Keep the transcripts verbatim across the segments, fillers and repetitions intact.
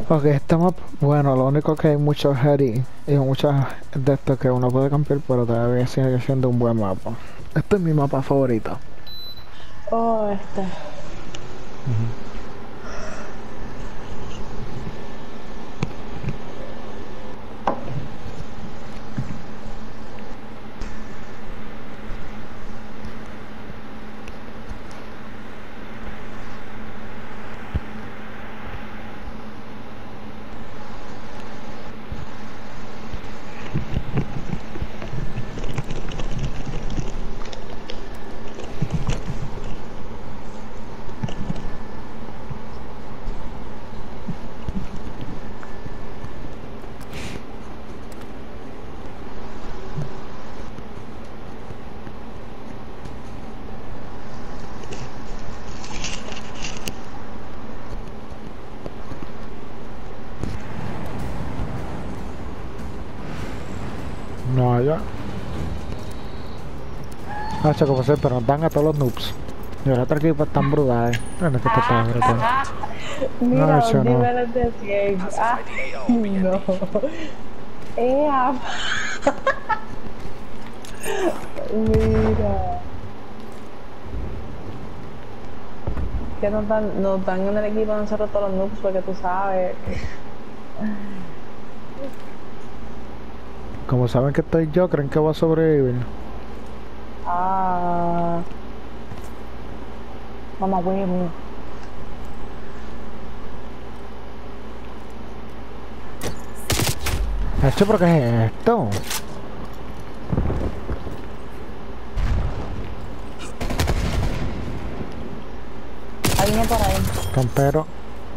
Ok, este mapa, bueno, lo único que hay muchos heady y muchas de estos que uno puede cambiar, pero todavía sigue siendo un buen mapa. Este es mi mapa favorito. Oh, este. Ujú. No, ya. Ah, chaco, pues, pero nos dan a todos los noobs. Y el otro equipo están brutales. Bueno, es que esto está brutal. No, Mira, eso un no. nivel de cien. Ah, no. Ea, mira. Que nos dan, nos dan en el equipo a nosotros todos los noobs porque tú sabes. Como saben que estoy yo, creen que voy a sobrevivir. Ah, mamá huevo. Hecho, ¿pero qué es esto? Hay uno por ahí. Campero.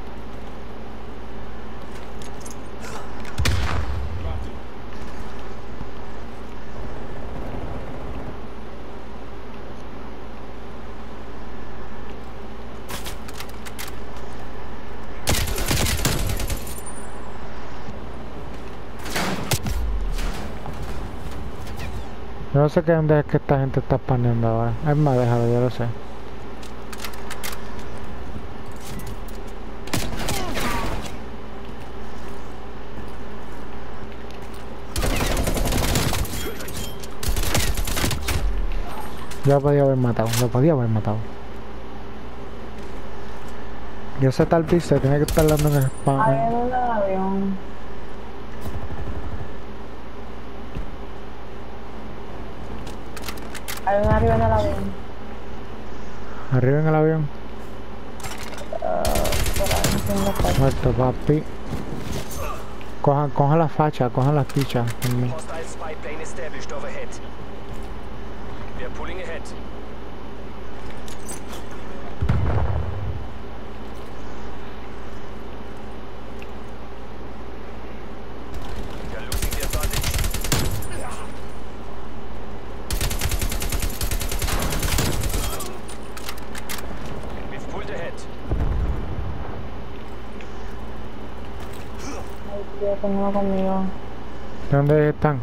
Yo no sé qué dónde es que esta gente está spaneando ahora. Es más, déjalo, yo lo sé. Yo podía haber matado, lo podía haber matado. Y ese tal se tiene que estar dando en el spam. Hay uno del avión. Hay uno arriba en el avión. Arriba en el avión. Uh, por ahí, no sé dónde está. Muerto, papi. Cojan, cojan la facha, cojan las fichas. Conmigo. Hostile spy plane established overhead. We are pulling ahead. We are losing the advantage. We've pulled ahead. Ay, tío, tengo uno conmigo. ¿Dónde están?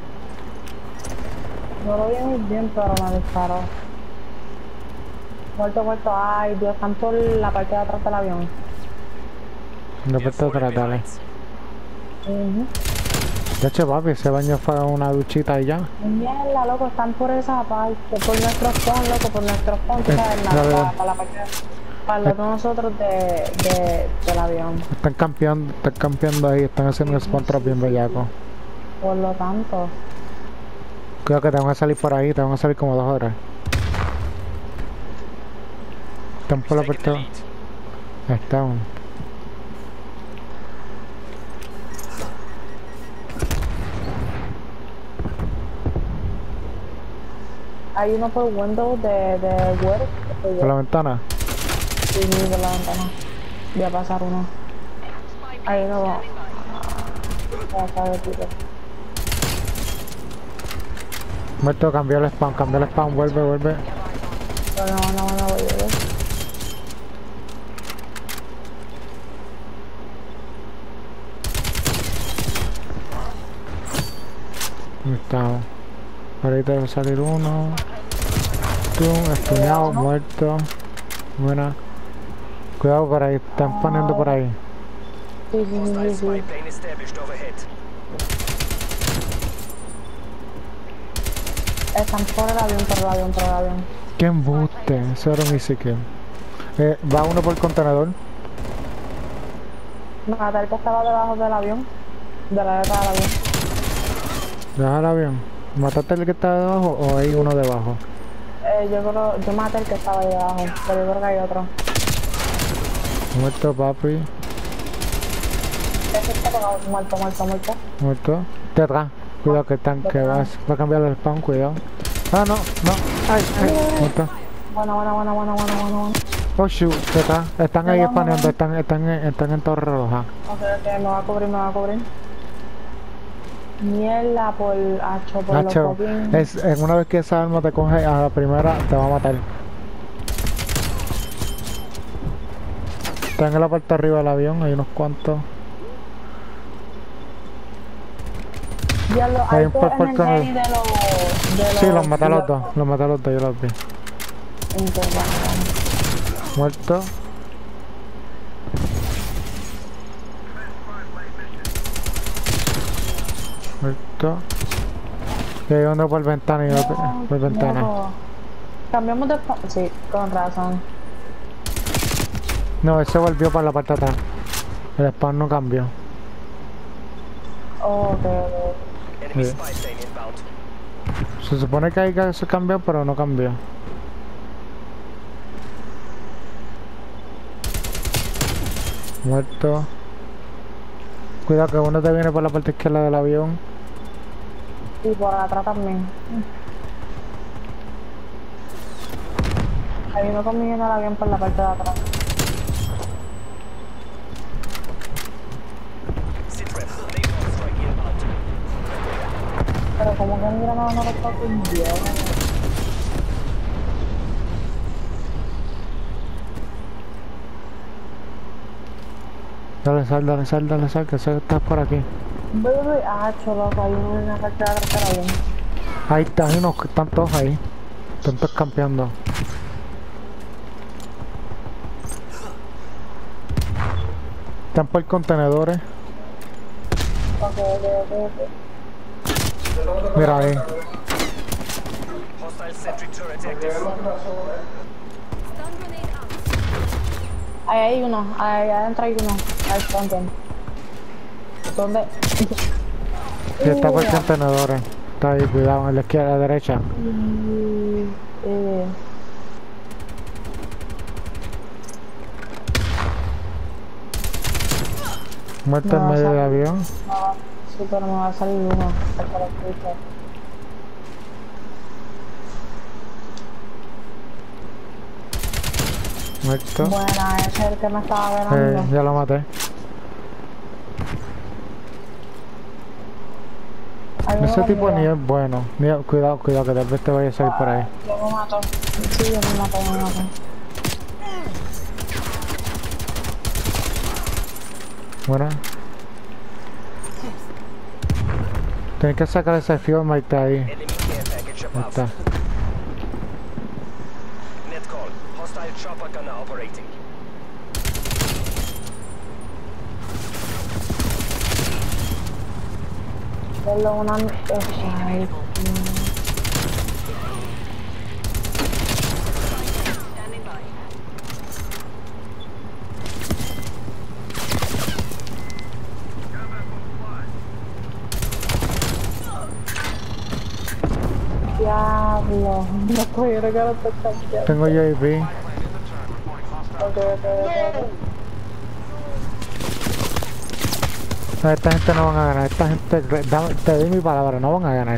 No lo vi muy bien, pero me disparó. Muerto, muerto. Ay, Dios, están por la parte de atrás del avión. No We are puedo falling tratarle. behind. Uh De hecho, papi, ese baño fue una duchita y ya. Mierda, loco, están por esa parte, por nuestro spawn, loco, por nuestro spawn, tú Eh, sabes, la, dale, para, dale. para la parte, para los de nosotros de, de, del avión. Están campeando, están campeando ahí, están haciendo un spawn trap bien bellaco. Por lo tanto, Creo que te van a salir por ahí, te van a salir como dos horas. Están por la We've taken the puerta. lead. Están. hay uno por window de, de work, Por la ventana. sí, por la ventana. Voy a pasar uno. Ahí no va. Voy a pasar el tipo. Muerto, cambió el spawn, cambió el spawn, vuelve, vuelve. Pero no, no, no, voy a ver. Estamos. Ahorita debe salir uno. Tum, estuneado, muerto. Buena. Cuidado por ahí, están poniendo por ahí. Sí, sí, sí, Hostile sí, spy sí. plane established overhead. Están por el avión, por el avión, por el avión. ¡Qué embuste! Eso era un easy kill. Eh, va uno por el contenedor. Mata el que estaba debajo del avión. De la aleta del avión. Deja el avión. ¿Mataste el que está debajo o hay uno debajo? Eh, yo creo, yo maté el que estaba ahí debajo, pero yo creo que hay otro. Muerto, papi. Ese está pegado, muerto, muerto, muerto. Muerto. De atrás. Cuidado que están, que vas. Va a cambiar el spawn, cuidado. Ah, no, no. Ay, ay. Muerto. Buena, buena, buena, buena, buena, buena, buena. Oh shoot, de atrás. Están ahí No, no, no, spaneando, no. están, están, en- están en torre roja. Ok, ok, me va a cubrir, me va a cubrir. Mierda por Hacho, por Nacho, los fucking... es, en una vez que esa arma te coge a la primera, te va a matar. Están en la parte de arriba del avión, hay unos cuantos. Diablo, Hay hay un dos por- por en el con el- heli de los... De los Sí, los maté a los de dos, los maté a los dos, yo los vi. Entonces, Muerto. Muerto. Y hay uno por ventana y otro no, por ventana. no. Cambiamos de... pa- Sí, con razón. No, ese volvió para la parte de atrás. El spawn no cambió. Oh, ok, ok. Enemy Sí. spy plane inbound. Se supone que hay que se cambió, pero no cambió. Muerto. Cuidado que uno te viene por la parte izquierda del avión. Y por atrás también. Hay uno conmigo en el avión por la parte de atrás. Sitrep, napalm strike inbound. Pero como que mira, no, no lo está cumpliendo. Dale sal, dale sal, dale sal, que sé que estás por aquí. Voy, voy, ah, loco, hay uno en la parte de atrás del avión. Ahí está, hay unos que están todos ahí. Están todos campeando. Están por contenedores. Ok, ok, ok, ok. Mira ahí. Hostile sentry turret active. Ahí hay uno, ahí adentro hay uno. Ahí está, ¿dónde? ¿Dónde? Sí, está por Mira. contenedores. Está ahí, cuidado, en la izquierda, a la derecha. Mm, eh, Muerto en No, medio o del sea- avión. no, sí, pero me va a salir uno. Hasta la escucha. Muerto. Buena, ese es el que me estaba Eh, velando. ya lo maté. Hay uno Ese tipo conmigo. ni es bueno. Ni- cuidado, cuidado, que tal vez te vaya a salir por ahí. Yo me mato. Sí, yo me mato, yo me mato. Bueno. Tienes que sacar ese fuel mic de ahí. Enemy care package Ahí above. está. Net call. Hostile chopper gunner operating. Solo una... eh, ay, diablo. No estoy regalando esta mierda. Tengo J B. Ok, ok, ok. No, esta gente no van a ganar. Esta gente, dame- te doy mi palabra, no van a ganar.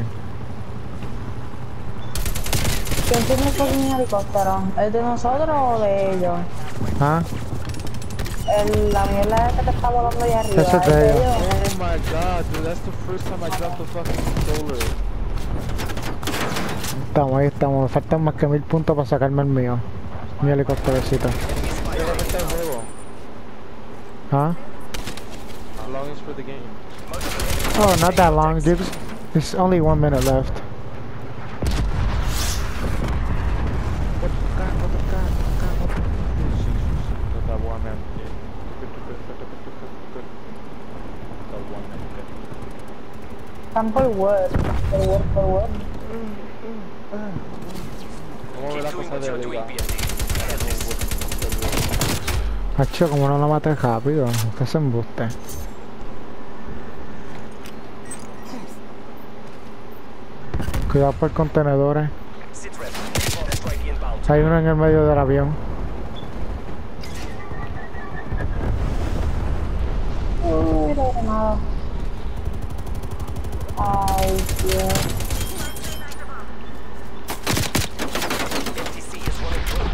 ¿Quién tiene el fucking helicóptero? ¿Es de nosotros o de ellos? ¿Ah? El, la mierda esa que está volando allá arriba. Eso es ¿es de de ellos. ellos? Oh my god, dude, that's the first time I dropped the fucking controller. Estamos ahí, estamos. Me faltan más que mil puntos para sacarme el mío. Mi helicópterecito. Solamente el juego. ¿Ah? How long is for the game? Oh, not that long. There's, there's only one minute left. What the god, what the god, what the god, what the... Jesus, that one man. Yeah. Good, good, good, good, good, good, good, good. Están por web. Por web, por web. Vamos a ver la Keep doing cosa what de you're doing, arriba. B S D. Ahead this. Hacho, como no lo maté rápido, usted se embuste. Cuidado por contenedores. Sit rep. Strike inbound. Hay uno en el medio del avión. Uy, la granada. Ay, Dios. F T C is running dry.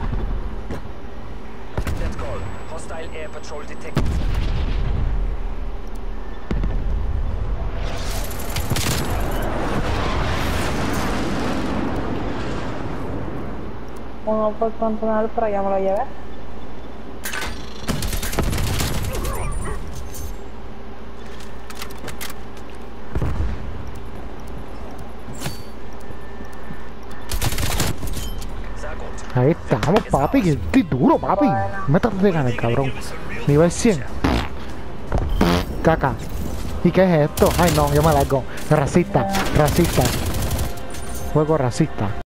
Let's go. Hostile air patrol detected. Uno por contener, pero ya me lo llevé. Sehr gut. Ahí estamos, papi, que estoy duro, papi. Métate de ganar, cabrón. Nivel cien. Caca. ¿Y qué es esto? Ay, no, yo me largo. Racista, racista. Juego racista.